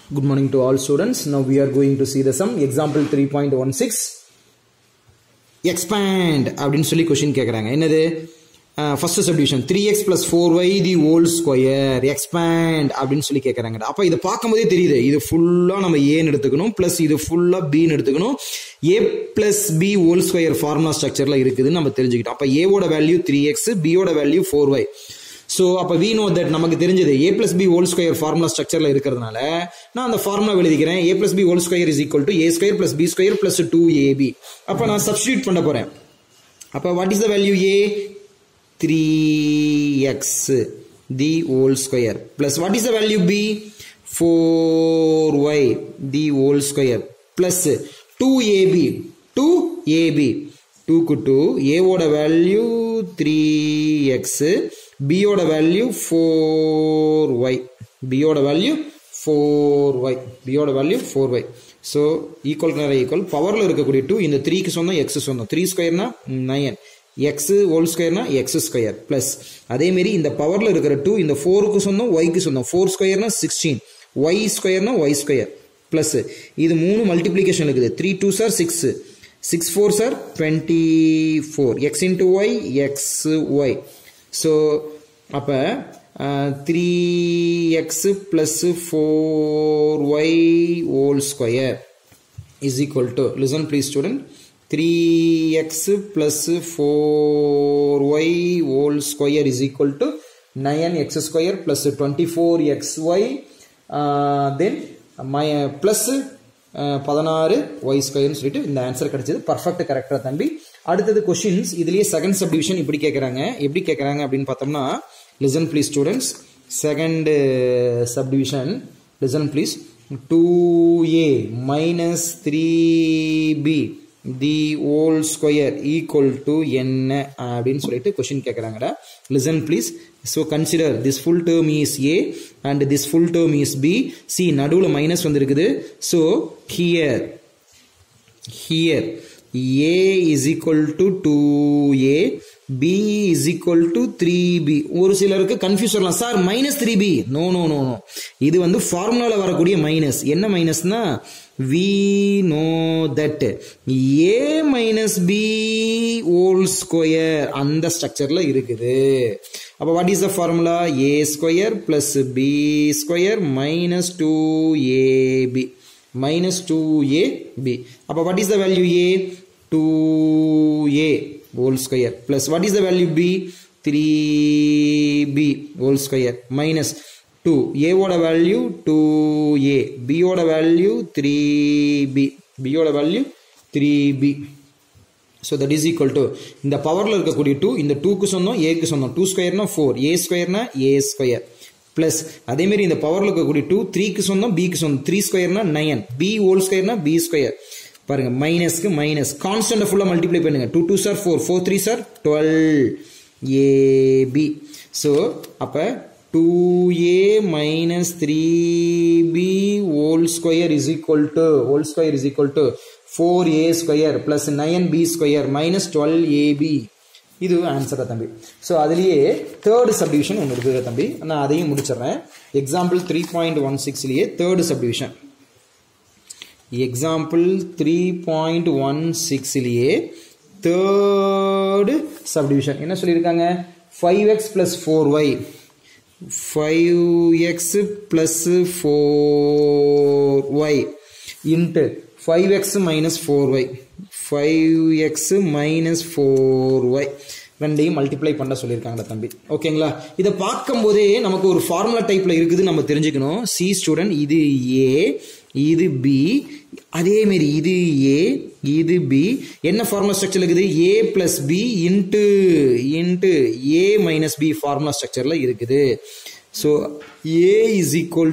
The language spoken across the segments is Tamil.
Good morning to all students. Now we are going to see the sum. Example 3.16. Expand அப்படின்னு சொல்லி question கேக்குறாங்க. என்னது? First subdivision 3x plus 4y the whole square. Expand அப்படின்னு சொல்லி கேக்குறாங்க. அப்ப இத பாக்கும்போதே தெரியுது. இது ஃபுல்லா நம்ம a ன்னு எடுத்துக்கணும் plus இது ஃபுல்லா b ன்னு எடுத்துக்கணும். a plus b whole square formula structureல இருக்குதுன்னு நம்ம தெரிஞ்சுக்கிட்டோம். அப்ப a ஓட வேல்யூ 3x, b ஓட value 4y. So, we know that நமக்கு தெரிஞ்சது a plus b whole square formula structureல இருக்கிறதுனால நான் அந்த formula எழுதிக்கிறேன். a plus b whole square is equal to a square plus b square plus 2ab. அப்ப நான் substitute பண்ண போறேன். அப்ப what is the value a? 3x the whole square plus what is the value b? 4y the whole square plus 2ab. 2ab 2 க்கு 2 a ஓட வேல்யூ 3x, b ஓட வேல்யூ 4y, b ஓட வேல்யூ 4y, b ஓட வேல்யூ 4y. so equal க்கு நேரா equal பவர்ல இருக்கக்கூடிய 2 இந்த 3 க்கு சொந்தம் x சொந்தம் 3 ஸ்கொயர்னா 9 x whole squareனா x square plus அதே மாதிரி இந்த பவர்ல இருக்கிற 2 இந்த 4 க்கு சொந்தம் y க்கு சொந்தம் 4 ஸ்கொயர்னா 16 y ஸ்கொயர்னா y ஸ்கொயர் plus இது மூணு மல்டிப்ளிகேஷன் இருக்குது 3 2s are 6 6 4s are 24 x into y x y. So அப்ப 3x plus 4y whole square is equal to, listen please student, 3x plus 4y whole square is equal to 9x square plus 24xy then plus 16 y square னு சொல்லிட்டு இந்த ஆன்சர் கிடைச்சது. பர்ஃபெக்ட் கரெக்ட்டா தம்பி. அடுத்தது क्वेश्चंस இதுலயே செகண்ட் சப்டிவிஷன் இப்படி கேக்குறாங்க. எப்படி கேக்குறாங்க அப்படினு பார்த்தோம்னா listen please students, second subdivision listen please, 2a minus 3b the whole square equal to என்ன அப்படினு சொல்லிட்டு क्वेश्चन கேக்குறாங்கடா. listen please. so consider this full term is a and this full term is b. see நடுவுல மைனஸ் வந்திருக்குது. so here a is equal to 2a, b is equal to 3b. ஒரு சிலருக்கு கன்ஃபியூஸ் வரலாம், sir minus 3b. No no no no, இது வந்து ஃபார்முலால வரக்கூடிய மைனஸ். என்ன மைனஸ்னா we know that a minus b whole square அந்த ஸ்ட்ரக்சர்ல இருக்குது. அப்ப what is the formula? a square plus b square minus 2ab minus 2ab. அப்ப what is the value a? 2a whole square plus what is the value b? 3b whole square minus 2 a ஓட வேல்யூ 2a, b ஓட வேல்யூ 3b, b ஓட value 3b. so that is equal to இந்த பவர்ல இருக்கக்கூடிய 2 இந்த 2 க்கு சொந்தம் a க்கு சொந்தம் 2 ஸ்கொயர்னா 4, a ஸ்கொயர்னா a ஸ்கொயர் plus அதே மாதிரி இந்த பவர்ல இருக்கக்கூடிய 2 3 க்கு சொந்தம் b க்கு சொந்தம் 3 ஸ்கொயர்னா 9, b ஹோல் ஸ்கொயர்னா b ஸ்கொயர். பாருங்க மைனஸ்க்கு மைனஸ், கான்ஸ்டன்ட் ஃபுல்லா மல்டிப்ளை பண்ணுங்க. 2 2s are 4, 4 3s are 12 ab. so அப்ப 2a minus 3b whole square is equal to 4a square plus 9b square minus 12ab. இது ஆன்சரா தம்பி. சோ அதுலயே தேர்ட் சப்டிவிஷன் ஒன்னு இருக்கு தம்பி, நான் அதையும் முடிச்சிடுறேன். எக்ஸாம்பிள் 3.16 லயே தேர்ட் சப்டிவிஷன். எக்ஸாம்பிள் 3.16 லயே தேர்ட் சப்டிவிஷன் என்ன சொல்லிருக்காங்க? 5x plus 4y, 5x plus 4y into 5x minus 4y, 5x minus 4y ரெண்டையும் மல்டிப்ளை பண்ண சொல்லியிருக்காங்க தம்பி. ஓகேங்களா? இதை பார்க்கும்போதே நமக்கு ஒரு ஃபார்முலா டைப்ல இருக்குது நம்ம தெரிஞ்சுக்கணும். சி ஸ்டூடெண்ட், இது ஏ இது பி, அதே மாதிரி இது ஏ இது பி. என்ன ஃபார்முலா ஸ்ட்ரக்சர் இருக்குது? A plus b into a minus b formula ஸ்ட்ரக்சர்ல இருக்குது. So a is equal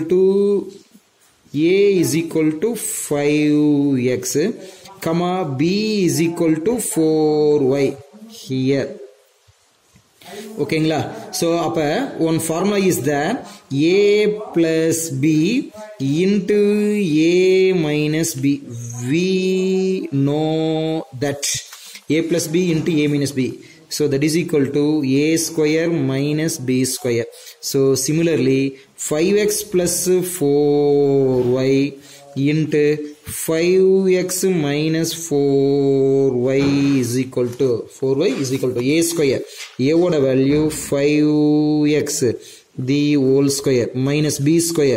to 5x, comma b is equal to 4y here. ஓகேங்களா? so அப்ப one formula is that a plus b into a minus b. we know that a plus b into a minus b. So that is equal to a square minus b square. So similarly 5x plus 4y into 5x minus 4y is equal to a square. A oda value 5x the whole square minus b square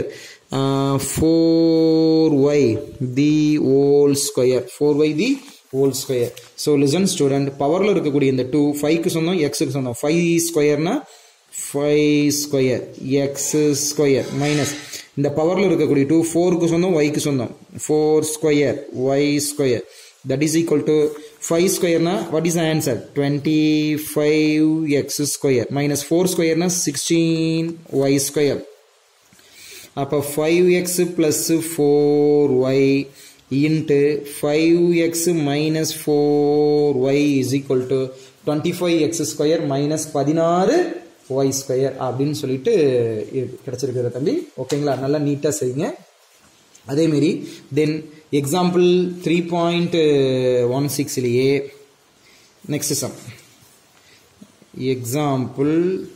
4y the whole square. 4y the whole square. So listen student, power la irukakudi இந்த 2 5 க்கு சொன்னோம் x க்கு சொன்னோம். 5 square na 5 square x square minus இந்த பவர்ல இருக்கக்கூடிய 2 4 க்கு சொன்னோம் y க்கு சொன்னோம் 4 square y square that is equal to 5 square na what is the answer 25x square minus 4 square na 16y square. அப்ப 5x plus 4y into 5x minus 4y is equal to 25x square minus 16 y square அப்படின்னு சொல்லிட்டு கிடைச்சிருக்குது தம்பி. ஓகேங்களா, நல்லா நீட்டா செய்யுங்க. அதே மாதிரி தென் எக்ஸாம்பிள் 3.16 லியே நெக்ஸ்ட் சம் எக்ஸாம்பிள்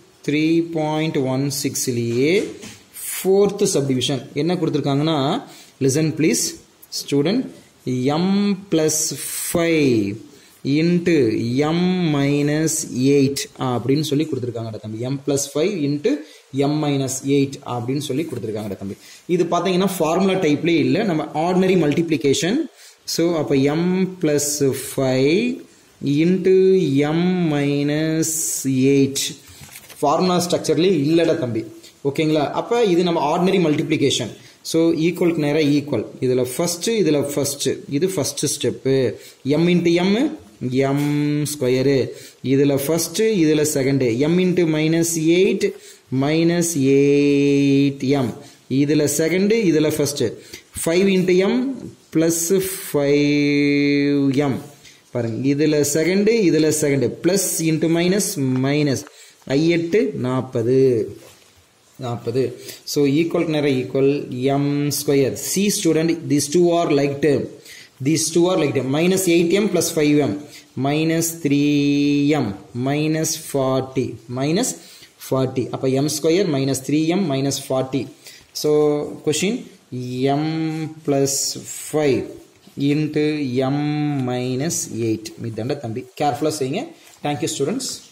3.16 லியே fourth subdivision என்ன கொடுத்திருக்காங்கன்னா listen please student m plus 5 into m minus 8 அப்படின்னு சொல்லி கொடுத்திருக்காங்கடா தம்பி. m plus 5 into m minus 8 அப்படின்னு சொல்லி கொடுத்திருக்காங்கடா தம்பி. இது பாத்தீங்கன்னா ஃபார்முலா டைப்லயே இல்ல, நம்ம ஆர்டினரி மல்டிப்ளிகேஷன். சோ அப்ப m plus 5 into m minus 8 formula ஸ்ட்ரக்சர்லயே இல்லடா தம்பி. ஓகேங்களா, அப்ப இது நம்ம ஆர்டினரி மல்டிப்ளிகேஷன். சோ ஈக்குவலுக்கு நேரா ஈக்குவல். இதுல ஃபர்ஸ்ட் இது first step. m into m m square. இதுல ஃபர்ஸ்ட் இதுல second. m into minus 8 minus 8m. இதுல செகண்ட் இதுல first. 5 into m plus 5m. பாருங்க, இதுல செகண்ட் இதுல second plus into minus minus. I8 40. So equal to equal m square. See student, these two are like term. Minus 8m plus 5m minus 3m minus 40 அப்ப m square minus 3m minus 40. So question m plus 5 into m minus 8 midanda thambi. Careful ah seyinga. Thank you students.